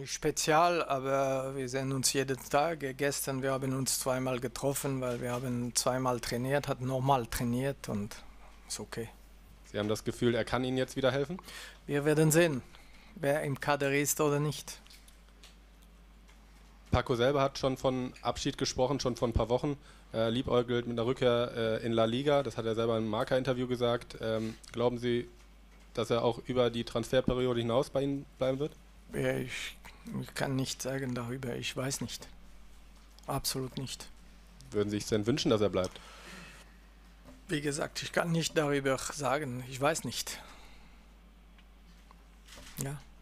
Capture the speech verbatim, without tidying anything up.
nicht spezial, aber wir sehen uns jeden Tag. Gestern, wir haben uns zweimal getroffen, weil wir haben zweimal trainiert, hat normal trainiert und ist okay. Sie haben das Gefühl, er kann Ihnen jetzt wieder helfen? Wir werden sehen, wer im Kader ist oder nicht. Paco selber hat schon von Abschied gesprochen, schon vor ein paar Wochen. Äh, liebäugelt mit einer Rückkehr äh, in La Liga, das hat er selber im Marca-Interview gesagt. Ähm, glauben Sie, dass er auch über die Transferperiode hinaus bei Ihnen bleiben wird? Ja, ich, ich kann nichts sagen darüber, ich weiß nicht. Absolut nicht. Würden Sie sich denn wünschen, dass er bleibt? Wie gesagt, ich kann nicht darüber sagen, ich weiß nicht. Ja.